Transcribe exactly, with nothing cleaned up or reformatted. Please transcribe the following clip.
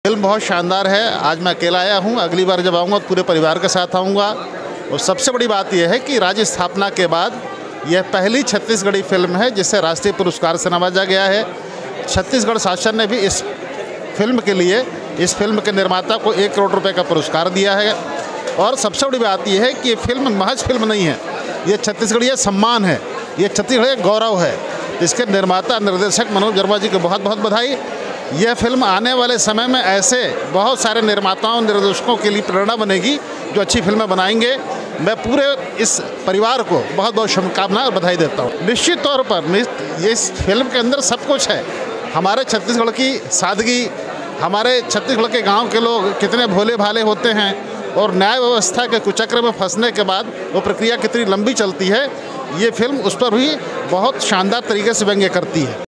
Film बहुत शानदार है। आज मैं अकेला आया हूँ, अगली बार जब आऊँगा तो पूरे परिवार के साथ आऊँगा। और सबसे बड़ी बात यह है कि राज्य स्थापना के बाद यह पहली छत्तीसगढ़ी फिल्म है जिसे राष्ट्रीय पुरस्कार से नवाजा गया है। छत्तीसगढ़ शासन ने भी इस फिल्म के लिए इस फिल्म के निर्माता को एक करोड़ रुपए का पुरस्कार दिया है। और सबसे बड़ी बात यह है कि ये फिल्म महज फिल्म नहीं है, ये छत्तीसगढ़ीय सम्मान है, ये छत्तीसगढ़ीय गौरव है। इसके निर्माता निर्देशक मनोज वर्मा जी को बहुत बहुत बधाई। यह फिल्म आने वाले समय में ऐसे बहुत सारे निर्माताओं निर्देशकों के लिए प्रेरणा बनेगी जो अच्छी फिल्में बनाएंगे। मैं पूरे इस परिवार को बहुत बहुत शुभकामनाएं और बधाई देता हूँ। निश्चित तौर पर ये इस फिल्म के अंदर सब कुछ है। हमारे छत्तीसगढ़ की सादगी, हमारे छत्तीसगढ़ के गांव के लोग कितने भोले भाले होते हैं और न्याय व्यवस्था के कुचक्र में फंसने के बाद वो प्रक्रिया कितनी लंबी चलती है, ये फिल्म उस पर भी बहुत शानदार तरीके से व्यंग्य करती है।